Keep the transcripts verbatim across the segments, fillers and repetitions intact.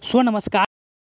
सो नमस्कार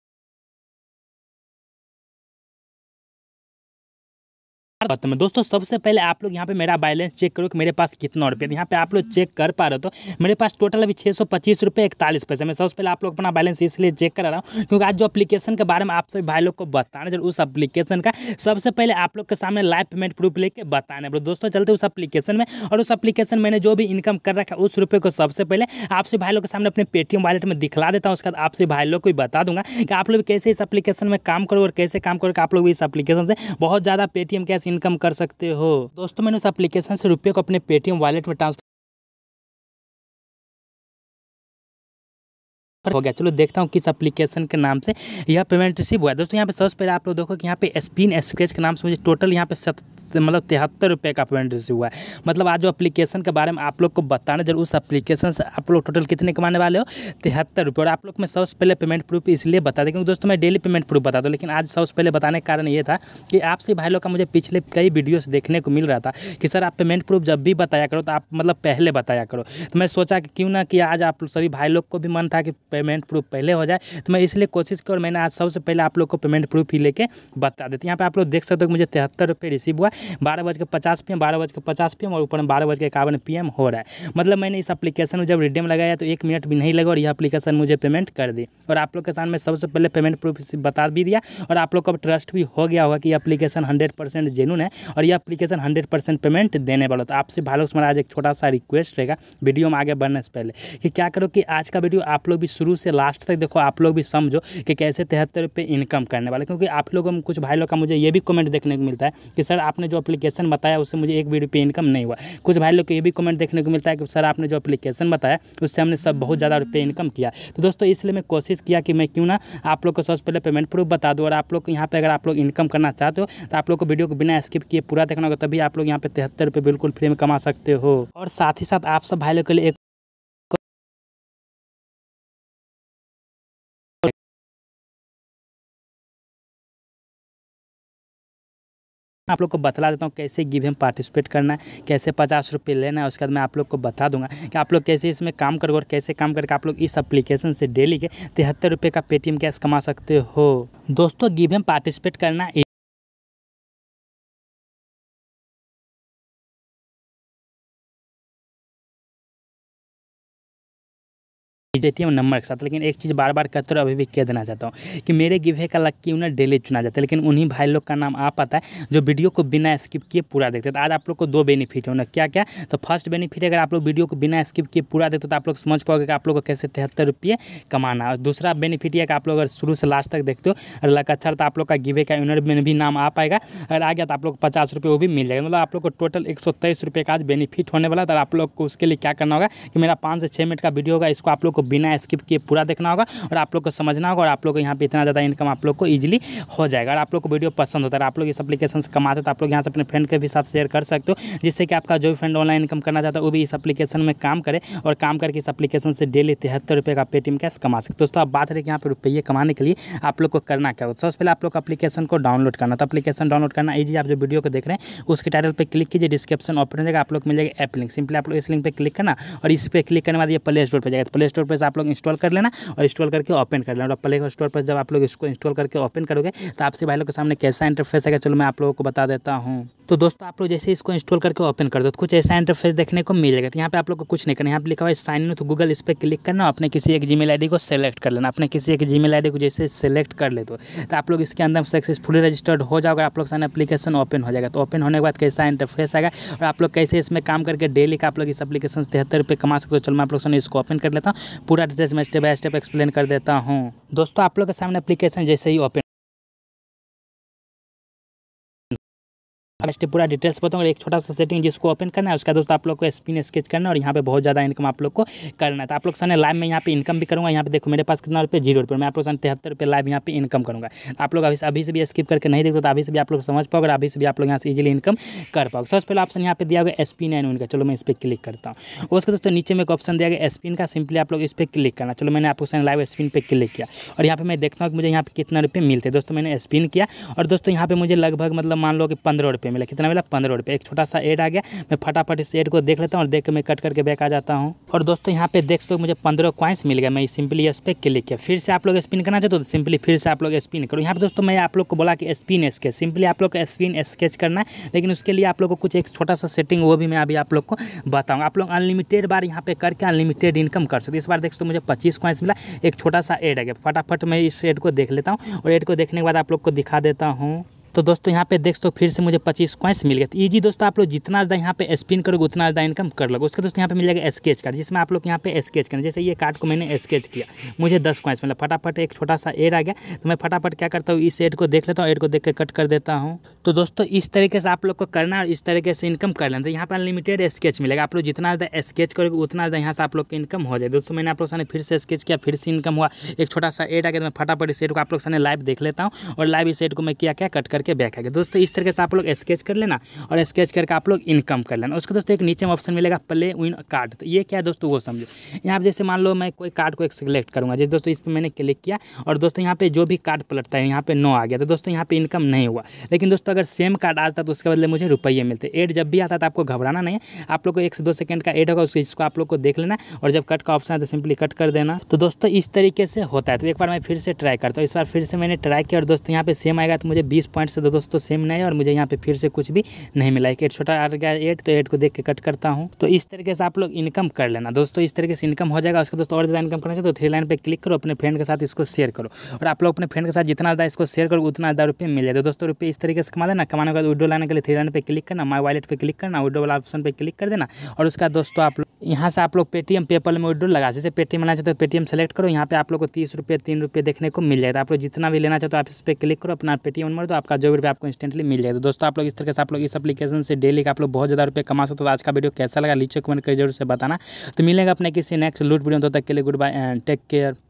में दोस्तों, सबसे पहले आप लोग यहाँ पे मेरा बैलेंस चेक करो कि मेरे पास कितना रुपये। यहाँ पे आप लोग चेक कर पा रहे हो तो मेरे पास टोटल अभी छः सौ पच्चीस रुपये इकतालीस पैसे। मैं सबसे पहले आप लोग अपना बैलेंस इसलिए चेक करा रहा हूँ क्योंकि आज जो एप्लीकेशन के बारे में आप सभी भाई लोग को बताना जरूर, उस एप्लीकेशन का सबसे पहले आप लोग के सामने लाइव पेमेंट प्रूफ लेके बताना है। दोस्तों चलते उस एप्लीकेशन में, और उस एप्लीकेशन मैंने जो भी इनकम कर रखा है उस रुपये को सबसे पहले आपसे भाई लोग के सामने अपने पेटीएम वॉलेट में दिखला देता हूँ। उसके बाद आपसे भाई लोग को बता दूंगा कि आप लोग कैसे इस एप्लीकेशन में काम करो और कैसे काम करो कि आप लोग इस एप्लीकेशन से बहुत ज़्यादा पेटीएम कैश इनकम कर सकते हो। दोस्तों मैंने उस एप्लीकेशन से रुपये को अपने पेटीएम वॉलेट में ट्रांसफर हो गया। चलो देखता हूँ किस एप्लीकेशन के नाम से यह पेमेंट रिसीव हुआ है। दोस्तों यहाँ पे सबसे पहले आप लोग देखो कि यहाँ पे स्पिन स्क्रैच के नाम से मुझे टोटल यहाँ पे सत मतलब तिहत्तर रुपये का पेमेंट रिसीव हुआ है। मतलब आज जो एप्लीकेशन के बारे में आप लोग को बताना जरूर, उस एप्लीकेशन से आप लोग टोटल कितने कमाने वाले हो, तिहत्तर रुपये। और आप लोग मैं सबसे पहले पेमेंट प्रूफ इसलिए बता दें क्योंकि दोस्तों मैं डेली पेमेंट प्रूफ बताता हूँ, लेकिन आज सबसे पहले बताने का कारण ये था कि आपसे भाई लोग का मुझे पिछले कई वीडियो से देखने को मिल रहा था कि सर आप पेमेंट प्रूफ जब भी बताया करो तो आप मतलब पहले बताया करो। तो मैं सोचा कि क्यों ना कि आज आप सभी भाई लोग को भी मन था कि पेमेंट प्रूफ पहले हो जाए, तो मैं इसलिए कोशिश की और मैंने आज सबसे पहले आप लोग को पेमेंट प्रूफ ही लेके बता देते। यहाँ पे आप लोग देख सकते हो कि मुझे तिहत्तर रुपये रिसीव हुआ, बारह बज के पचास पी एम बारह बज के पचास पी एम और ऊपर में बारह बज के इक्यावन पी एम हो रहा है। मतलब मैंने इस एप्लीकेशन में जब रिडीम लगाया तो एक मिनट भी नहीं लगा और यह एप्लीकेशन मुझे पेमेंट कर दी। और आप लोग के सामने सबसे पहले पेमेंट प्रूफ बता भी दिया और आप लोग को ट्रस्ट भी हो गया होगा कि एप्लीकेशन हंड्रेड परसेंट जेन्युइन है और यह एप्लीकेशन हंड्रेड परसेंट पेमेंट देने वाला। तो आपसे भाई लोग से आज एक छोटा सा रिक्वेस्ट रहेगा वीडियो में आगे बढ़ने से पहले कि क्या करो कि आज का वीडियो आप लोग भी शुरू से लास्ट तक देखो, आप लोग भी समझो कि कैसे तिहत्तर रुपये इनकम करने वाले। क्योंकि आप लोगों में कुछ भाई लोग का मुझे ये भी कमेंट देखने को मिलता है कि सर आपने जो एप्लीकेशन बताया उससे मुझे एक भी रुपये इनकम नहीं हुआ। कुछ भाई लोग को ये भी कमेंट देखने को मिलता है कि सर आपने जो एप्लीकेशन बताया उससे हमने सब बहुत ज़्यादा रुपये इनकम किया। तो दोस्तों इसलिए मैं कोशिश किया कि मैं क्यों ना आप लोग को सबसे पहले पेमेंट प्रूफ बता दूँ और आप लोग यहाँ पे अगर आप लोग इनकम करना चाहते हो तो आप लोग को वीडियो को बिना स्किप किए पूरा देखना होगा, तभी आप लोग यहाँ पे तिहत्तर रुपये बिल्कुल फ्री में कमा सकते हो। और साथ ही साथ आप सब भाई लोग के लिए एक आप लोग को बतला देता हूँ कैसे गिव में पार्टिसिपेट करना है, कैसे पचास रुपये लेना है। उसके बाद मैं आप लोग को बता दूंगा कि आप लोग कैसे इसमें काम करोगे और कैसे काम करके आप लोग इस एप्लीकेशन से डेली के तिहत्तर रुपये का पेटीएम कैश कमा सकते हो। दोस्तों गिव में पार्टिसिपेट करना पेटीएम नंबर के साथ, लेकिन एक चीज़ बार बार कहते रहो, अभी भी कह देना चाहता हूँ कि मेरे गिवे का लकी विनर डेली चुना जाता है, लेकिन उन्हीं भाई लोग का नाम आ पाता है जो वीडियो को बिना स्किप किए पूरा देखते हैं। तो आज आप लोग को दो बेनिफिट है ना, क्या क्या? तो फर्स्ट बेनिफिट अगर आप लोग वीडियो को बिना स्किप किए पूरा देखते हो तो आप लोग समझ पाओगे कि आप लोग को कैसे तिहत्तर रुपये कमाना। और दूसरा बेनिफिट यह कि आप लोग अगर शुरू से लास्ट तक देखते हो और लक अच्छा तो आप लोग का गिवे का विनर में भी नाम आ पाएगा। अगर आ गया तो आप लोग को पचास रुपये वो भी मिल जाएगा। मतलब आप लोग को टोटल एक सौ तेईस रुपये का आज बेनिफिट होने वाला। तो आप लोग को उसके लिए क्या करना होगा कि मेरा पाँच से छः मिनट का वीडियो होगा, इसको आप लोग को बिना स्किप किए पूरा देखना होगा और आप लोग को समझना होगा और आप लोग को यहाँ पे इतना ज़्यादा इनकम आप लोग को इजीली हो जाएगा। और आप लोग को वीडियो पसंद होता है, आप लोग इस एप्लीकेशन से कमाते हो तो आप लोग यहाँ से अपने फ्रेंड के भी साथ शेयर कर सकते हो, जिससे कि आपका जो भी फ्रेंड ऑनलाइन इनकम करना चाहता है वो भी इस एप्लीकेशन में काम करे और काम करके इस एप्लीकेशन से डेली तिहत्तर रुपये का पेटीएम कैश कमा सकते हो। दोस्तों अब बात रही कि यहाँ पे रुपये कमाने के लिए आप लोग को करना क्या होगा। सबसे पहले आप लोग को एप्लीकेशन को डाउनलोड करना। तो एप्लीकेशन डाउनलोड करना ईजी। आप जो वीडियो को देख रहे हैं उसके टाइटल पर क्लिक कीजिए, डिस्क्रिप्शन ओपन हो जाएगा, आप लोग मिल जाएगा ऐप लिंक। सिंपली आप लोग इस लिंक पर क्लिक करना और इस पर क्लिक करने के बाद ये प्ले स्टोर पर जाएगा। प्ले स्टोर पर से आप लोग इंस्टॉल कर लेना और इंस्टॉल करके ओपन कर लेना। और प्ले स्टोर पर जब आप लोग इसको इंस्टॉल करके ओपन करोगे तो आपसे भाई लोग के सामने कैसा इंटरफेस आएगा, चलो मैं आप लोगों को बता देता हूँ। तो दोस्तों आप लोग जैसे इसको इंस्टॉल करके ओपन कर दो तो कुछ ऐसा इंटरफेस देखने को मिलेगा। तो यहाँ पे आप लोग को कुछ नहीं करना, यहाँ पे लिखा हुआ है साइन इन तो गूगल, इस पर क्लिक करना, अपने किसी एक जीमेल आईडी को सेलेक्ट कर लेना। अपने किसी एक जीमेल आईडी को जैसे सेलेक्ट कर ले तो, तो आप लोग इसके अंदर सक्सेसफुली रजिस्टर्ड हो जाओगे, आप लोग सामने एप्लीकेशन ओपन हो जाएगा। तो ओपन होने के बाद कैसा इंटरफेस आएगा और आप लोग कैसे इसमें काम करके डेली का आप लोग इस एप्लीकेशन से तिहत्तर रुपये कमा सकते हो। चलो मैं आप लोग सामने इसको ओपन कर लेता हूँ, पूरा डिटेल्स में स्टेप बाय स्टेप एक्सप्लेन कर देता हूँ। दोस्तों आप लोग के सामने एप्लीकेशन जैसे ही ओपन पूरा डिटेल्स बताऊंगा, एक छोटा सा सेटिंग जिसको ओपन करना है। उसका दोस्तों आप लोग को स्पिन स्केच करना है और यहाँ पे बहुत ज़्यादा इनकम आप लोग को करना है। तो आप लोग सामने लाइव में यहाँ पे इनकम भी करूँगा। यहाँ पे देखो मेरे पास कितना रुपये, जीरो रुपये। मैं आप लोग सामने तिहत्तर रुपये लाइव यहाँ पे इनकम करूँगा। तो आप लोग अभी अभी से भी स्किप करके नहीं देखते तो अभी से भी आप लोग समझ पाओगे, अभी से भी आप लोग यहाँ से इजीली इनकम कर पाओगे। सबसे पहले ऑप्शन यहाँ पे दिया गया स्पिन एंड उनका, चलो मैं इस पर क्लिक करता हूँ। उसके दोस्तों नीचे में एक ऑप्शन दिया गया स्पिन का, सिंपली आप लोग इस पर क्लिक करना। चलो मैंने आप लोग सामने लाइव स्पिन पे क्लिक किया और यहाँ पे मैं देखता हूँ कि मुझे यहाँ पे कितना रुपये मिलते हैं। दोस्तों मैंने स्पिन किया और दोस्तों यहाँ पे मुझे लगभग मतलब मान लो कि पंद्रह रुपये रुपये मिला। कितना मिला? पंद्रह रुपये। एक छोटा सा ऐड आ गया, मैं फटाफट इस ऐड को देख लेता हूँ और देख के मैं कट करके बैक आ जाता हूँ। और दोस्तों यहाँ पे देख सकते हो मुझे पंद्रह कॉइन्स मिल गया। मैं सिंपली इस पर क्लिक किया। फिर से आप लोग स्पिन करना चाहते हो तो सिंपली फिर से आप लोग स्पिन करो। यहाँ पे दोस्तों मैं आप लोग को बोला कि स्पिन स्केच, सिंपली आप लोग को स्पिन स्केच करना है, लेकिन उसके लिए आप लोग को कुछ एक छोटा सा सेटिंग वो भी मैं अभी आप लोग को बताऊँगा। आप लोग अनलिमिटेड बार यहाँ पे करके अनलिमिटेड इनकम कर सकते हो। इस बार देख सकते हो मुझे पच्चीस कॉइन्स मिला, एक छोटा सा ऐड आ गया। फटाफट मैं इस ऐड को देख लेता हूँ और ऐड को देखने के बाद आप लोग को दिखा देता हूँ। तो दोस्तों यहाँ पे देख सकते हो फिर से मुझे पच्चीस कॉइन्स मिल गए। तो ईजी दोस्तों, आप लोग जितना ज़्यादा यहाँ पे स्पिन करोगे उतना ज़्यादा इनकम कर लोगे। उसके दोस्तों यहाँ पे मिल जाएगा स्केच कार्ड, जिसमें आप लोग यहाँ पे स्केच करें। जैसे ये कार्ड को मैंने स्केच किया, मुझे दस कॉइन्स मिला। फटाफट एक छोटा सा ऐड आ गया, तो मैं फटाफट क्या करता हूँ, इस ऐड को देख लेता हूँ, ऐड को देख के कट कर देता हूँ। तो दोस्तों इस तरीके से आप लोग को करना है और इस तरीके से इनकम कर लेना। तो यहाँ पर अनलिमिटेड स्केच मिलेगा। आप लोग जितना ज़्यादा स्केच करोगे उतना ज़्यादा यहाँ से आप लोग की इनकम हो जाए। दोस्तों मैंने आप लोग सामने फिर से स्केच किया, फिर से इनकम हुआ। एक छोटा सा ऐड आ गया, तो मैं फटाफट इस ऐड को आप लोग सामने लाइव देख लेता हूँ और लाइव इस ऐड को मैं किया क्या कट करके बैक आ गया। दोस्तों इस तरीके से आप लोग स्केच कर लेना और स्केच करके आप लोग इनकम कर लेना। उसके दोस्तों एक नीचे में ऑप्शन मिलेगा प्ले विन कार्ड। तो ये क्या है दोस्तों वो समझो। यहाँ पे जैसे मान लो मैं कोई कार्ड को एक सिलेक्ट करूँगा, जैसे दोस्तों इस पर मैंने क्लिक किया और दोस्तों यहाँ पे जो भी कार्ड पलटता है यहाँ पे नो आ गया। तो दोस्तों यहाँ पे इनकम नहीं हुआ। लेकिन दोस्तों अगर सेम कार्ड आता तो उसके बदले मुझे रुपये मिलते। ऐड जब भी आता तो आपको घबराना नहीं है, आप लोग को एक से दो सेकंड का ऐड होगा, उसको इसको आप लोग को देख लेना और जब कट का ऑप्शन है तो सिंपली कट कर देना। तो दोस्तों इस तरीके से होता है। तो एक बार मैं फिर से ट्राई करता हूँ। इस बार फिर से मैंने ट्राई किया और दोस्तों यहाँ पे सेम आएगा, तो मुझे बीस पॉइंट से दोस्तों सेम नहीं है और मुझे यहाँ पे फिर से कुछ भी नहीं मिला। एक छोटा आ गया एट, तो एट को देख के कट करता हूँ। तो इस तरीके से आप लोग इनकम कर लेना दोस्तों। इस तरीके से इनकम हो जाएगा। उसके दोस्तों और ज़्यादा इनकम करना चाहिए तो थ्री लाइन पे क्लिक करो, अपने फ्रेंड के साथ इसको शेयर करो और आप लोग अपने फ्रेंड के साथ जितना ज़्यादा इसको शेयर करो उतना ज़्यादा रुपये मिल जाए। दोस्तों रुपये इस तरीके से कमा देना। कमाने के बाद विड्रॉ लाने के लिए थ्री लाइन पे क्लिक करना, माई वॉलेट पे क्लिक करना, विड्रॉ वाला ऑप्शन पे क्लिक कर देना और उसका दोस्तों आप लोग यहाँ से आप लोग पेटीएम पेपल में विड्रॉ लगा। जैसे पेटीएम लेना चाहते हो पेटीएम सेलेक्ट करो, यहाँ पे आप लोग को तीस रुपये तीन रुपये देखने को मिल जाएगा। आप लोग जितना भी लेना चाहते हो आप इस पर क्लिक करो, अपना पेटीएम नंबर दो, आपका जो भी रुपये आपको इंस्टेंटली मिल जाएगा। दोस्तों आप लोग इस तरीके से आप लोग इस एप्लीकेशन से डेली का आप लोग बहुत ज़्यादा रुपये कमा सकते हो। तो आज का वीडियो कैसा लगा नीचे कमेंट करके जरूर से बताना। तो मिलेगा अपने किसी नेक्स्ट लूट वीडियो, तो तक के लिए good bye and take care.